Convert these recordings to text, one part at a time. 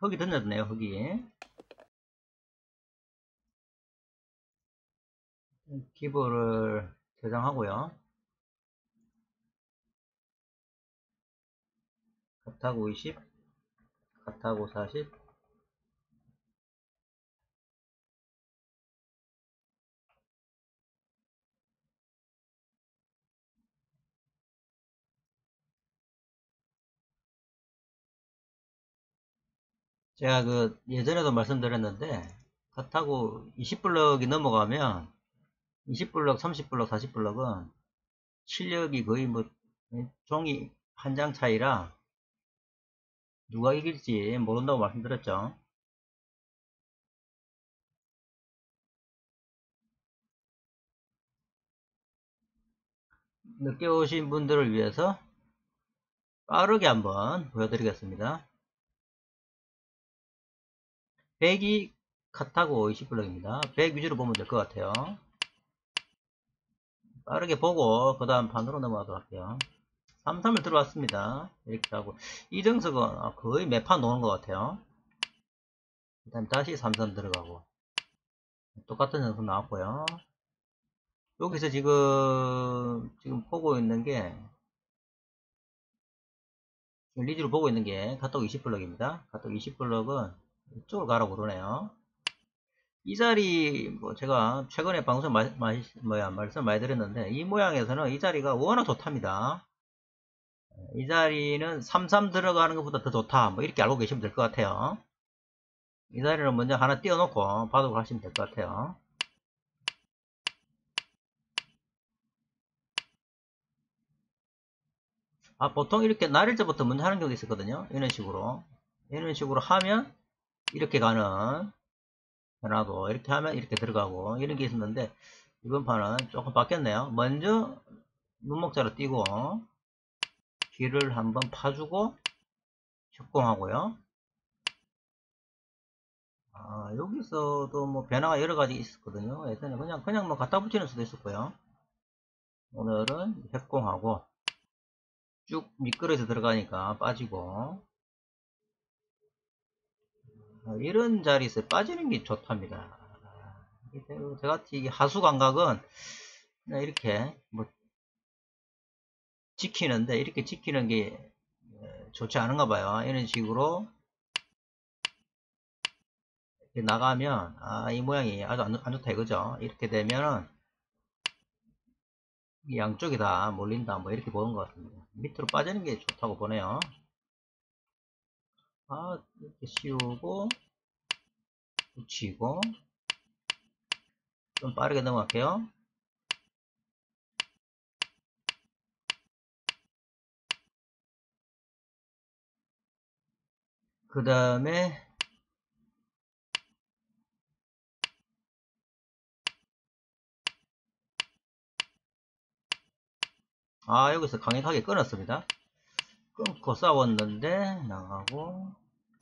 흙이 던졌네요, 흙이. 기부를 저장하고요. 값하고 20, 값하고 40. 제가 예전에도 말씀드렸는데, 값하고 20블럭이 넘어가면, 20블럭, 30블럭, 40블럭은 실력이 거의 종이 한 장 차이라 누가 이길지 모른다고 말씀드렸죠. 늦게 오신 분들을 위해서 빠르게 한번 보여드리겠습니다. 100이 컷하고 20블럭입니다. 100 위주로 보면 될 것 같아요. 빠르게 보고 그 다음 판으로 넘어가도록 할게요. 33을 들어왔습니다. 이렇게 하고 이정석은 거의 매판 노는 것 같아요. 그 다음 다시 33 들어가고 똑같은 점수 나왔고요. 여기서 지금 보고 있는 게 리즈로 보고 있는 게 카톡 20블럭입니다. 카톡 20블럭은 이쪽으로 가라고 그러네요. 이 자리 제가 최근에 방송 말씀 많이 드렸는데 이 모양에서는 이 자리가 워낙 좋답니다. 이 자리는 33 들어가는 것보다 더 좋다 이렇게 알고 계시면 될 것 같아요. 이 자리는 먼저 하나 띄워놓고 바둑을 하시면 될 것 같아요. 보통 이렇게 날일자부터 먼저 하는 경우도 있었거든요. 이런 식으로 하면 이렇게 가는 변화도, 이렇게 하면 이렇게 들어가고 이런 게 있었는데 이번 판은 조금 바뀌었네요. 먼저 눈목자로 띄고 귀를 한번 파주고 협공하고요. 여기서도 변화가 여러 가지 있었거든요. 예전에 그냥 갖다 붙이는 수도 있었고요. 오늘은 협공하고 쭉 미끄러져 들어가니까 빠지고 이런 자리에서 빠지는 게 좋답니다. 저같이 하수 감각은 그냥 이렇게 지키는데 이렇게 지키는 게 좋지 않은가 봐요. 이런 식으로 이렇게 나가면 이 모양이 아주 안 좋다 이거죠. 이렇게 되면은 양쪽이 다 몰린다 이렇게 보는 것 같습니다. 밑으로 빠지는 게 좋다고 보네요. 이렇게 씌우고 붙이고 좀 빠르게 넘어갈게요. 그 다음에 여기서 강력하게 끊었습니다. 끊고 싸웠는데 나가고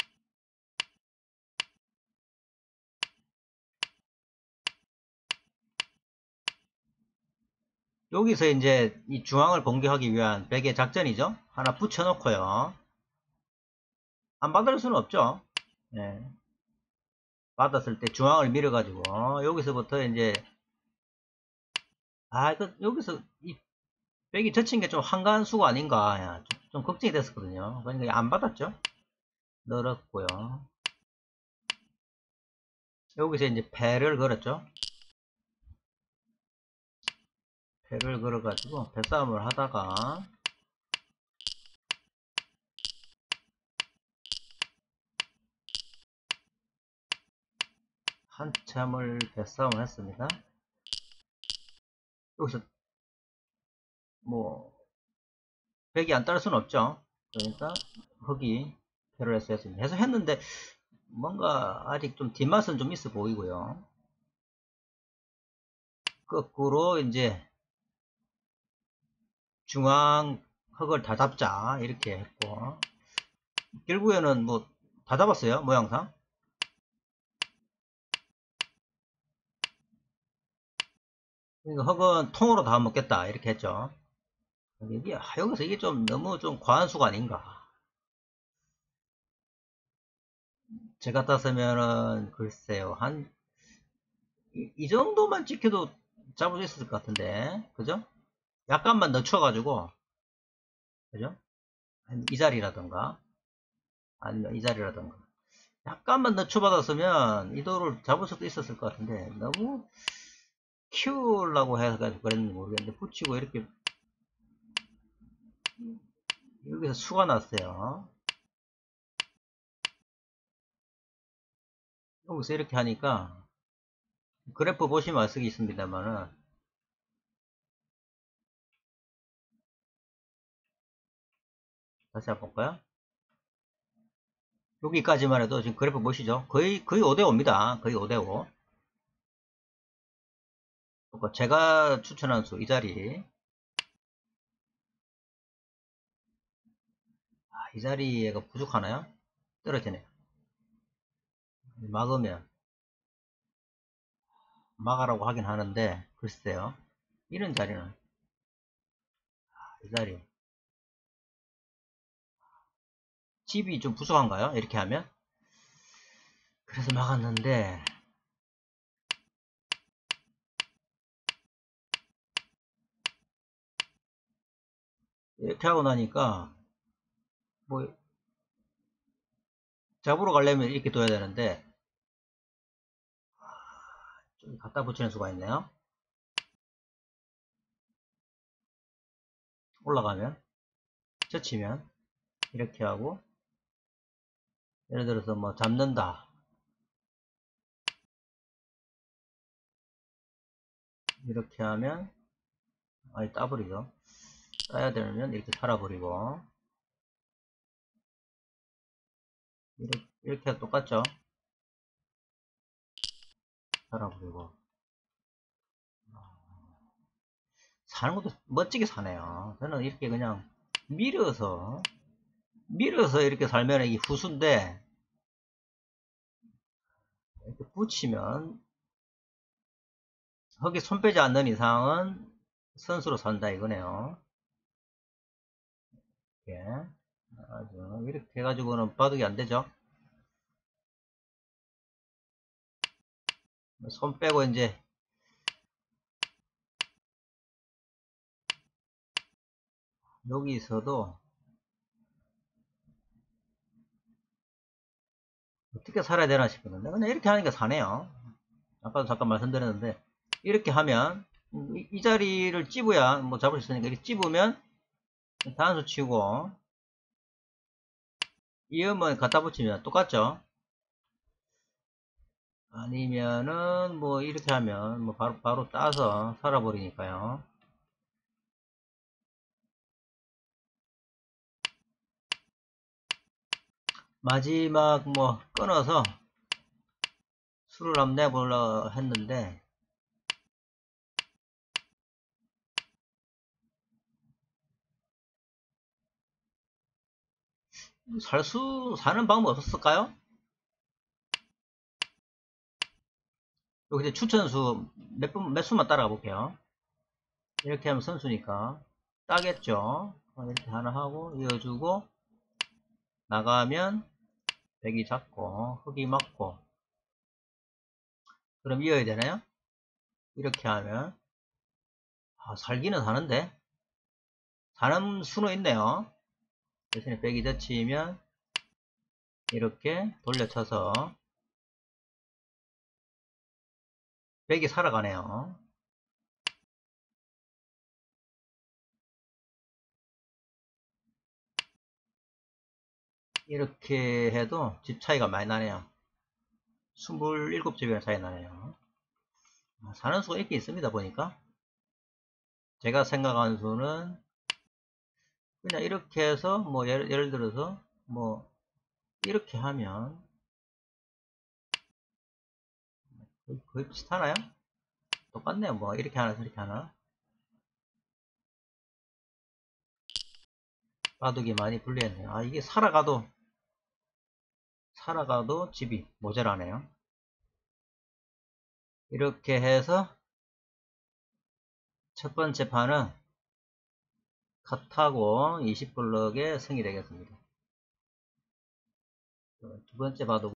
여기서 이제 이 중앙을 봉개하기 위한 백의 작전이죠. 하나 붙여놓고요. 안 받을 수는 없죠. 네. 받았을 때 중앙을 밀어가지고 여기서부터 이제 여기서 이 백이 젖힌 게 좀 한가한 수가 아닌가 좀 걱정이 됐었거든요. 그러니까 안 받았죠. 늘었고요. 여기서 이제 패를 걸었죠. 패를 걸어가지고 패싸움을 하다가 한참을 패싸움을 했습니다. 여기서 백이 안 따를 수는 없죠. 그러니까 흑이 패를 했었습니다. 해서 했는데 뭔가 아직 좀 뒷맛은 좀 있어 보이고요. 거꾸로 이제 중앙 흙을 다 잡자 이렇게 했고 결국에는 다 잡았어요. 모양상. 그러니까 흙은 통으로 다 먹겠다 이렇게 했죠. 여기서 이게 좀 너무 좀 과한 수가 아닌가. 제 같았으면은 글쎄요 한 이 정도만 찍혀도 잡을 수 있었을 것 같은데 그죠? 약간만 늦춰가지고 그죠? 한 이 자리라던가 아니면 이 자리라던가 약간만 늦춰받았으면 이도를 잡을 수도 있었을 것 같은데 너무 키우려고 해서 그랬는지 모르겠는데 붙이고 이렇게 여기서 수가 났어요. 여기서 이렇게 하니까 그래프 보시면 알 수 있습니다만은 다시 한번 볼까요? 여기까지만 해도 지금 그래프 보시죠. 거의 5대5입니다. 거의 5대5. 제가 추천한 수 이 자리 이 자리가 부족하나요? 떨어지네요. 막으면 막으라고 하긴 하는데 글쎄요. 이런 자리는 이 자리 집이 좀 부족한가요? 이렇게 하면 그래서 막았는데 이렇게 하고 나니까 뭐 잡으러 가려면 이렇게 둬야 되는데 좀 갖다 붙이는 수가 있네요. 올라가면 젖히면 이렇게 하고 예를 들어서 뭐 잡는다 이렇게 하면 아예 따버리죠. 따야 되면 이렇게 살아버리고 이렇게 똑같죠. 살아버리고 사는 것도 멋지게 사네요. 저는 이렇게 그냥 밀어서 이렇게 살면 이게 후수인데 이렇게 붙이면 흙에 손 빼지 않는 이상은 선수로 산다 이거네요. 이렇게 아주 이렇게 해가지고는 바둑이 안 되죠. 손 빼고 이제 여기서도 어떻게 살아야 되나 싶었는데 그냥 이렇게 하니까 사네요. 아까도 잠깐 말씀드렸는데 이렇게 하면 이 자리를 찝어야 뭐 잡을 수 있으니까 이렇게 찝으면 단수 치고 이음은 갖다 붙이면 똑같죠. 아니면은 뭐 이렇게 하면 뭐 바로 따서 살아버리니까요. 마지막 뭐 끊어서 수를 한번 내보려 했는데 사는 방법 없었을까요? 여기 이제 추천수 몇 수만 따라가 볼게요. 이렇게 하면 선수니까 따겠죠. 이렇게 하나 하고 이어주고 나가면 백이 잡고 흙이 맞고 그럼 이어야 되나요? 이렇게 하면 살기는 사는데 사는 수는 있네요. 대신에 백이 젖히면 이렇게 돌려쳐서 백이 살아가네요. 이렇게 해도 집 차이가 많이 나네요. 27집이나 차이 나네요. 사는 수가 있긴 있습니다 보니까. 제가 생각하는 수는 그냥 이렇게 해서 뭐 예를 들어서 뭐 이렇게 하면 거의 비슷하나요? 똑같네요. 뭐 이렇게 하나 저렇게 하나 바둑이 많이 불리했네요. 이게 살아가도 집이 모자라네요. 이렇게 해서 첫 번째 판은 컷하고 20블럭의 승이 되겠습니다. 두 번째 바둑